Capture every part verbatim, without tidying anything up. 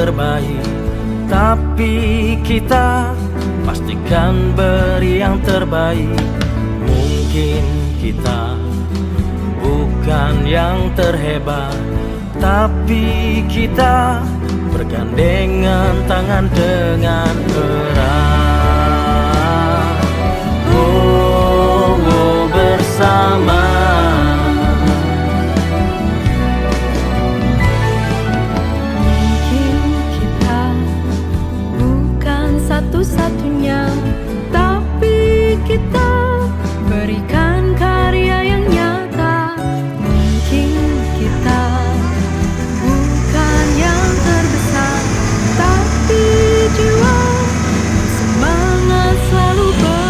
terbaik, tapi kita pastikan beri yang terbaik. Mungkin kita bukan yang terhebat, tapi kita bergandengan tangan dengan erat. Oh, oh bersama. Mungkin kita bukan satu-satunya, tapi kita berikan karya yang nyata. Mungkin kita bukan yang terbesar, tapi jiwa dan semangat selalu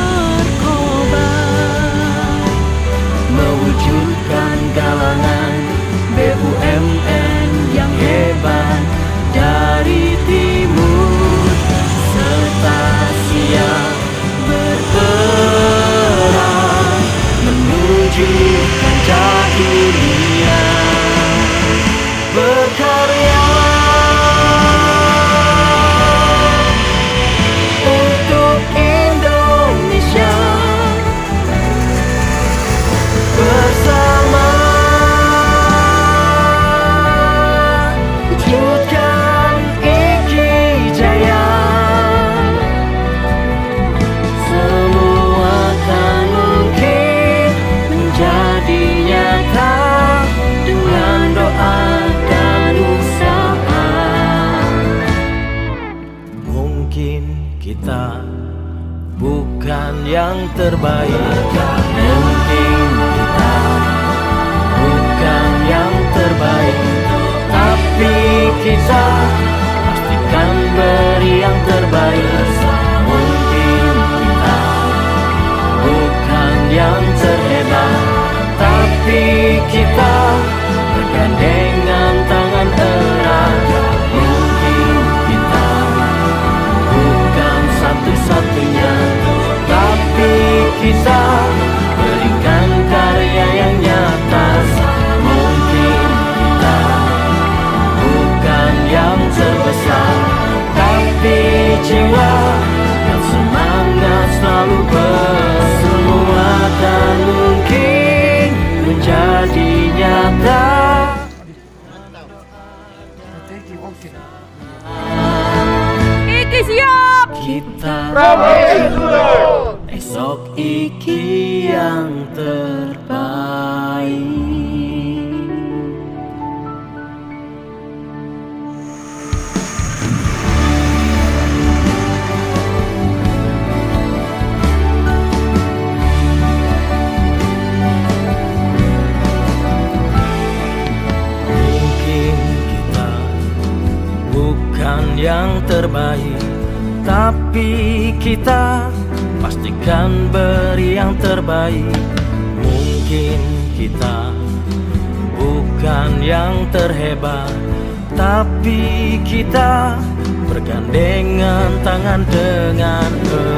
berkobar, mewujudkan galangan B U M N yang hebat dari timur serta siap berperan menuju kancah dunia, berkarya untuk Indonesia bersama. Wujudkan Iki Jaya, semua kan mungkin menjadi nyata dengan doa dan usaha. Mungkin kita bukan yang terbaik, mungkin kita bukan yang terbaik, tapi kita pastikan beri yang terbaik. Mungkin kita bukan yang terhebat, tapi kita bergandengan tangan erat. Mungkin kita bukan satu-satunya, tapi kita berikan karya yang nyata. Mungkin kita bukan yang terbesar, tapi jiwa dan semangat selalu bersemua dan mungkin menjadi nyata. Iki siap. Kita esok Iki yang terbaik. Mungkin kita bukan yang terbaik, tapi kita pastikan beri yang terbaik. Mungkin kita bukan yang terhebat, tapi kita bergandengan tangan dengan erat.